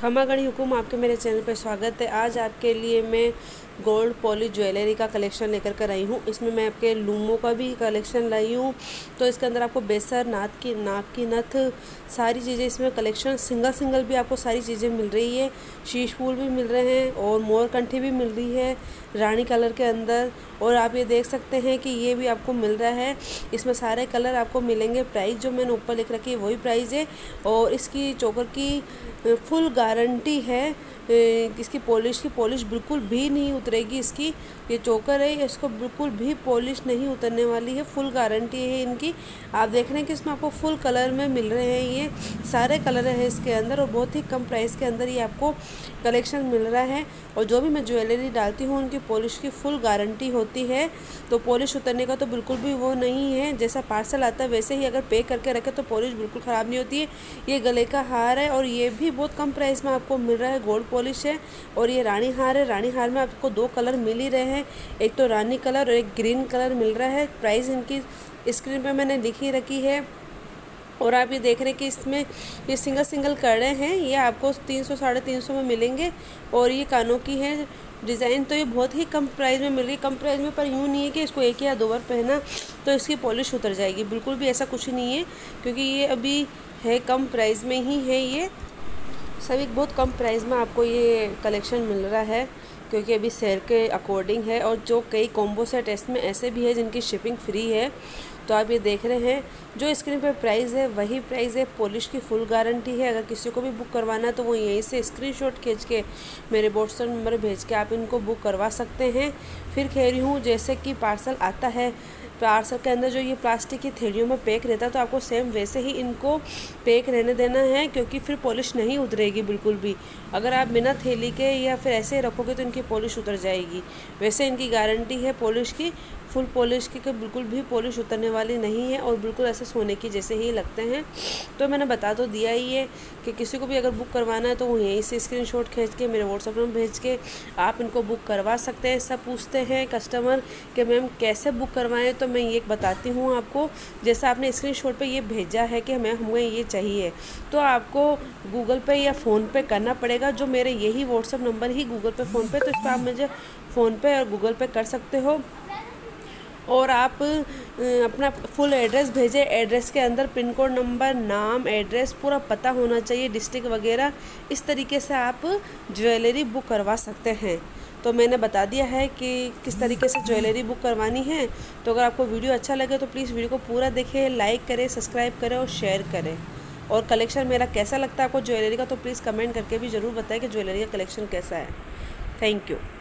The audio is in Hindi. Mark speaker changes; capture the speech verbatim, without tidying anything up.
Speaker 1: खमा गणी हुकुम, आपके मेरे चैनल पर स्वागत है। आज आपके लिए मैं गोल्ड पॉलिश ज्वेलरी का कलेक्शन लेकर कर आई हूँ। इसमें मैं आपके लूमों का भी कलेक्शन लाई हूँ। तो इसके अंदर आपको बेसर, नाक की नाक की नथ, सारी चीज़ें इसमें कलेक्शन सिंगल सिंगल भी आपको सारी चीज़ें मिल रही है। शीश फूल भी मिल रहे हैं और मोर कंठी भी मिल रही है रानी कलर के अंदर। और आप ये देख सकते हैं कि ये भी आपको मिल रहा है। इसमें सारे कलर आपको मिलेंगे। प्राइस जो मैंने ऊपर लिख रखी है वही प्राइस है। और इसकी चोकर की फुल गारंटी है। इसकी पॉलिश की पॉलिश बिल्कुल भी नहीं उतरेगी। इसकी ये चोकर है, इसको बिल्कुल भी पॉलिश नहीं उतरने वाली है। फुल गारंटी है इनकी। आप देख रहे हैं कि इसमें आपको फुल कलर में मिल रहे हैं। ये सारे कलर है इसके अंदर और बहुत ही कम प्राइस के अंदर ये आपको कलेक्शन मिल रहा है। और जो भी मैं ज्वेलरी डालती हूँ उनकी पॉलिश की फुल गारंटी होती है। तो पॉलिश उतरने का तो बिल्कुल भी वो नहीं है। जैसा पार्सल आता है वैसे ही अगर पे करके रखे तो पॉलिश बिल्कुल ख़राब नहीं होती है। ये गले का हार है और ये भी बहुत कम प्राइस में आपको मिल रहा है। गोल्ड पॉलिश है और ये रानी हार है। रानी हार में आपको दो कलर मिल ही रहे हैं, एक तो रानी कलर और एक ग्रीन कलर मिल रहा है। प्राइस इनकी स्क्रीन पे मैंने लिखी रखी है। और आप ये देख रहे हैं कि इसमें ये सिंगल सिंगल कड़े हैं, ये आपको तीन सौ साढ़े तीन सौ में मिलेंगे। और ये कानों की है डिज़ाइन, तो ये बहुत ही कम प्राइस में मिल रही है। कम प्राइस में, पर यूँ नहीं है कि इसको एक या दो बार पहना तो इसकी पॉलिश उतर जाएगी, बिल्कुल भी ऐसा कुछ नहीं है। क्योंकि ये अभी है कम प्राइस में ही है। ये सभी बहुत कम प्राइस में आपको ये कलेक्शन मिल रहा है क्योंकि अभी सेल के अकॉर्डिंग है। और जो कई कॉम्बो सेट इसमें ऐसे भी है जिनकी शिपिंग फ्री है। तो आप ये देख रहे हैं जो स्क्रीन पे प्राइस है वही प्राइस है। पॉलिश की फुल गारंटी है। अगर किसी को भी बुक करवाना है तो वो यहीं से स्क्रीनशॉट खींच के मेरे व्हाट्सएप नंबर भेज के आप इनको बुक करवा सकते हैं। फिर कह रही हूँ, जैसे कि पार्सल आता है, पार्सल के अंदर जो ये प्लास्टिक की थैलियों में पैक रहता है तो आपको सेम वैसे ही इनको पैक रहने देना है, क्योंकि फिर पॉलिश नहीं उतरेगी बिल्कुल भी। अगर आप बिना थैली के या फिर ऐसे ही रखोगे तो इनकी पॉलिश उतर जाएगी। वैसे इनकी गारंटी है पॉलिश की, फुल पॉलिश की, कि बिल्कुल भी पॉलिश उतरने वाली नहीं है और बिल्कुल ऐसे सोने की जैसे ही लगते हैं। तो मैंने बता तो दिया ही है कि किसी को भी अगर बुक करवाना है तो वो यहीं से स्क्रीनशॉट खींच के मेरे व्हाट्सएप में भेज के आप इनको बुक करवा सकते हैं। सब पूछते हैं कस्टमर कि मैम कैसे बुक करवाएं, तो मैं ये बताती हूँ आपको। जैसा आपने स्क्रीनशॉट पे ये भेजा है कि हमें हमें ये चाहिए, तो आपको गूगल पे या फ़ोन पे करना पड़ेगा। जो मेरे यही व्हाट्सएप नंबर ही गूगल पे, फ़ोन पे, तो इस पर आप मुझे फ़ोन पे और गूगल पे कर सकते हो। और आप अपना फुल एड्रेस भेजें। एड्रेस के अंदर पिन कोड, नंबर, नाम, एड्रेस, पूरा पता होना चाहिए, डिस्ट्रिक्ट वगैरह। इस तरीके से आप ज्वेलरी बुक करवा सकते हैं। तो मैंने बता दिया है कि किस तरीके से ज्वेलरी बुक करवानी है। तो अगर आपको वीडियो अच्छा लगे तो प्लीज़ वीडियो को पूरा देखें, लाइक करें, सब्सक्राइब करें और शेयर करें। और कलेक्शन मेरा कैसा लगता है आपको ज्वेलरी का, तो प्लीज़ कमेंट करके भी ज़रूर बताएं कि ज्वेलरी का कलेक्शन कैसा है। Thank you.